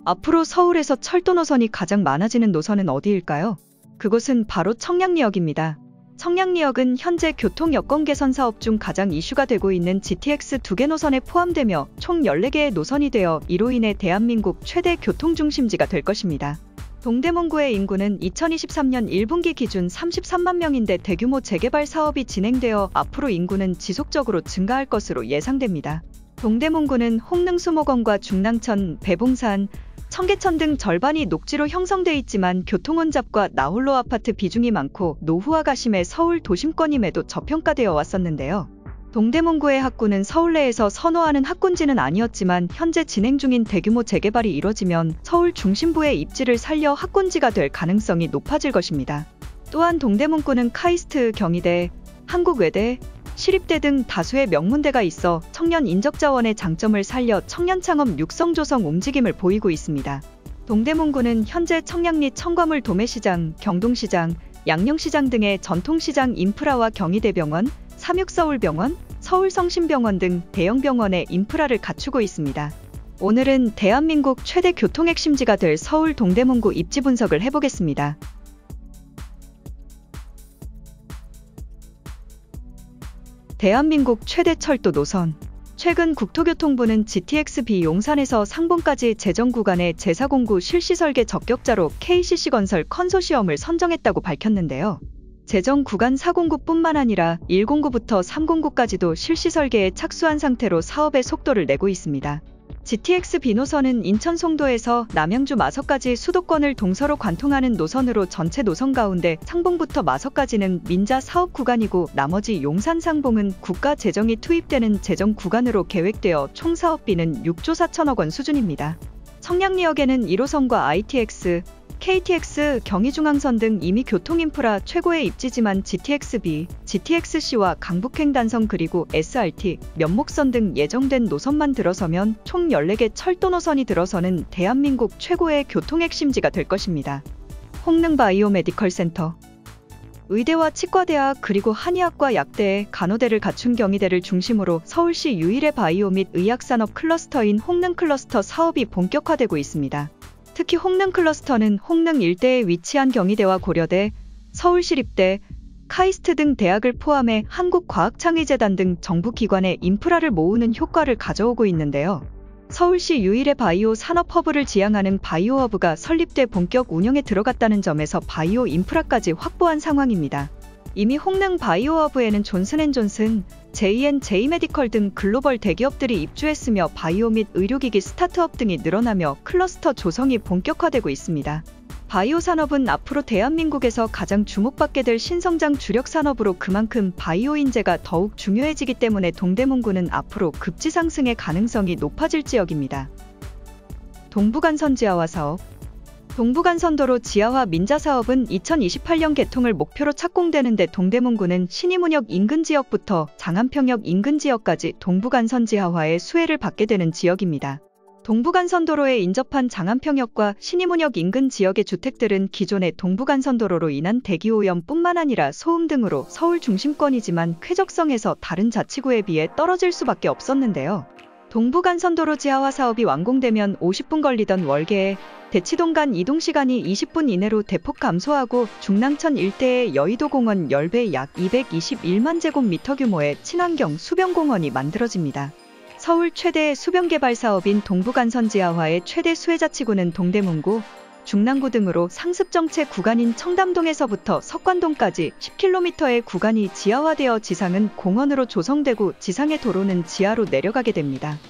앞으로 서울에서 철도 노선이 가장 많아지는 노선은 어디일까요? 그곳은 바로 청량리역입니다. 청량리역은 현재 교통 여건 개선 사업 중 가장 이슈가 되고 있는 GTX 2개 노선에 포함되며 총 14개의 노선이 되어 이로 인해 대한민국 최대 교통중심지가 될 것입니다. 동대문구의 인구는 2023년 1분기 기준 33만 명인데 대규모 재개발 사업이 진행되어 앞으로 인구는 지속적으로 증가할 것으로 예상됩니다. 동대문구는 홍릉 수목원과 중랑천, 배봉산, 청계천 등 절반이 녹지로 형성돼 있지만 교통혼잡과 나홀로 아파트 비중이 많고 노후화가 심해 서울 도심권임에도 저평가되어 왔었는데요. 동대문구의 학구는 서울 내에서 선호하는 학군지는 아니었지만 현재 진행 중인 대규모 재개발이 이뤄지면 서울 중심부의 입지를 살려 학군지가 될 가능성이 높아질 것입니다. 또한 동대문구는 카이스트, 경희대, 한국외대, 시립대 등 다수의 명문대가 있어 청년 인적자원의 장점을 살려 청년 창업 육성 조성 움직임을 보이고 있습니다. 동대문구는 현재 청량리 청과물 도매시장, 경동시장, 양령시장 등의 전통시장 인프라와 경희대병원, 삼육서울병원, 서울성심병원 등 대형 병원의 인프라를 갖추고 있습니다. 오늘은 대한민국 최대 교통핵심지가 될 서울 동대문구 입지 분석을 해보겠습니다. 대한민국 최대 철도 노선. 최근 국토교통부는 GTX-B 용산에서 상봉까지 재정 구간의 제4공구 실시 설계 적격자로 KCC건설 컨소시엄을 선정했다고 밝혔는데요. 재정 구간 4공구뿐만 아니라 1공구부터 3공구까지도 실시 설계에 착수한 상태로 사업의 속도를 내고 있습니다. GTX-B 노선은 인천 송도에서 남양주 마석까지 수도권을 동서로 관통하는 노선으로 전체 노선 가운데 상봉부터 마석까지는 민자 사업 구간이고 나머지 용산 상봉은 국가 재정이 투입되는 재정 구간으로 계획되어 총 사업비는 6조 4천억 원 수준입니다. 청량리역에는 1호선과 ITX, KTX, 경의중앙선 등 이미 교통인프라 최고의 입지지만 GTX-B, GTX-C와 강북횡단선 그리고 SRT, 면목선 등 예정된 노선만 들어서면 총 14개 철도 노선이 들어서는 대한민국 최고의 교통핵심지가 될 것입니다. 홍릉 바이오메디컬 센터. 의대와 치과대학 그리고 한의학과 약대, 간호대를 갖춘 경희대를 중심으로 서울시 유일의 바이오 및 의학산업 클러스터인 홍릉 클러스터 사업이 본격화되고 있습니다. 특히 홍릉 클러스터는 홍릉 일대에 위치한 경희대와 고려대, 서울시립대, 카이스트 등 대학을 포함해 한국과학창의재단 등 정부기관의 인프라를 모으는 효과를 가져오고 있는데요. 서울시 유일의 바이오 산업허브를 지향하는 바이오허브가 설립돼 본격 운영에 들어갔다는 점에서 바이오 인프라까지 확보한 상황입니다. 이미 홍릉 바이오허브에는 존슨앤존슨, J&J메디컬 등 글로벌 대기업들이 입주했으며 바이오 및 의료기기 스타트업 등이 늘어나며 클러스터 조성이 본격화되고 있습니다. 바이오 산업은 앞으로 대한민국에서 가장 주목받게 될 신성장 주력 산업으로 그만큼 바이오 인재가 더욱 중요해지기 때문에 동대문구는 앞으로 급지 상승의 가능성이 높아질 지역입니다. 동부간선 지하화 사업. 동부간선도로 지하화 민자 사업은 2028년 개통을 목표로 착공되는데 동대문구는 신의문역 인근 지역부터 장안평역 인근 지역까지 동부간선 지하화의 수혜를 받게 되는 지역입니다. 동부간선도로에 인접한 장안평역과 신의문역 인근 지역의 주택들은 기존의 동부간선도로로 인한 대기오염뿐만 아니라 소음 등으로 서울 중심권이지만 쾌적성에서 다른 자치구에 비해 떨어질 수밖에 없었는데요. 동부간선도로 지하화 사업이 완공되면 50분 걸리던 월계에 대치동 간 이동시간이 20분 이내로 대폭 감소하고 중랑천 일대의 여의도공원 10배 약 221만 제곱미터 규모의 친환경 수변공원이 만들어집니다. 서울 최대의 수변개발 사업인 동부간선 지하화의 최대 수혜자치구는 동대문구, 중랑구 등으로 상습정체 구간인 청담동에서부터 석관동까지 10km의 구간이 지하화되어 지상은 공원으로 조성되고 지상의 도로는 지하로 내려가게 됩니다.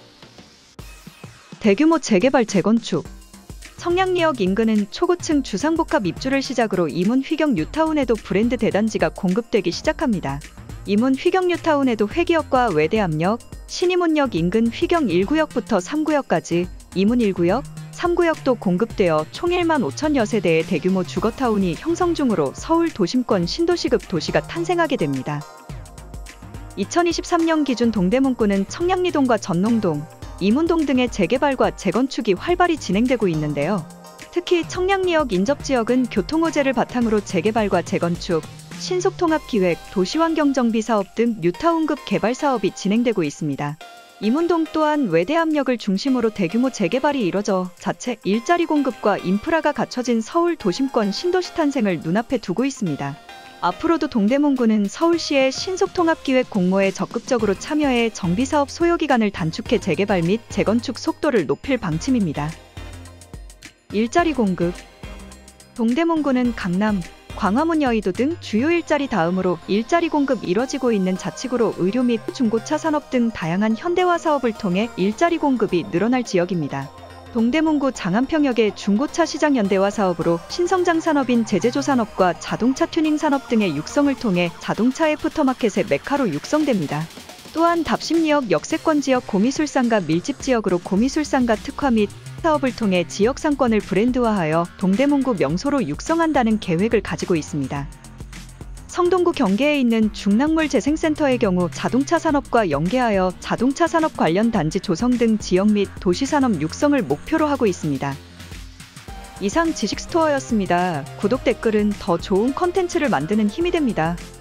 대규모 재개발 재건축. 청량리역 인근은 초고층 주상복합 입주를 시작으로 이문 휘경 뉴타운에도 브랜드 대단지가 공급되기 시작합니다. 이문 휘경 뉴타운에도 회기역과 외대암역, 신의문역 인근 휘경 1구역부터 3구역까지 이문 1구역, 3구역도 공급되어 총 1만 5천여 세대의 대규모 주거타운이 형성 중으로 서울 도심권 신도시급 도시가 탄생하게 됩니다. 2023년 기준 동대문구는 청량리동과 전농동, 이문동 등의 재개발과 재건축이 활발히 진행되고 있는데요. 특히 청량리역 인접지역은 교통호재를 바탕으로 재개발과 재건축, 신속통합기획, 도시환경정비 사업 등 뉴타운급 개발 사업이 진행되고 있습니다. 이문동 또한 외대 압력을 중심으로 대규모 재개발이 이뤄져 자체 일자리 공급과 인프라가 갖춰진 서울 도심권 신도시 탄생을 눈앞에 두고 있습니다. 앞으로도 동대문구는 서울시의 신속통합기획 공모에 적극적으로 참여해 정비사업 소요기간을 단축해 재개발 및 재건축 속도를 높일 방침입니다. 일자리 공급. 동대문구는 강남, 광화문, 여의도 등 주요 일자리 다음으로 일자리 공급 이뤄지고 있는 자치구로 의료 및 중고차 산업 등 다양한 현대화 사업을 통해 일자리 공급이 늘어날 지역입니다. 동대문구 장안평역의 중고차 시장 현대화 사업으로 신성장 산업인 제제조 산업과 자동차 튜닝 산업 등의 육성을 통해 자동차 애프터마켓의 메카로 육성됩니다. 또한 답심리역 역세권 지역 고미술상가 밀집 지역으로 고미술상가 특화 및 사업을 통해 지역 상권을 브랜드화하여 동대문구 명소로 육성한다는 계획을 가지고 있습니다. 성동구 경계에 있는 중랑물 재생센터의 경우 자동차 산업과 연계하여 자동차 산업 관련 단지 조성 등 지역 및 도시 산업 육성을 목표로 하고 있습니다. 이상 지식스토어였습니다. 구독, 댓글은 더 좋은 컨텐츠를 만드는 힘이 됩니다.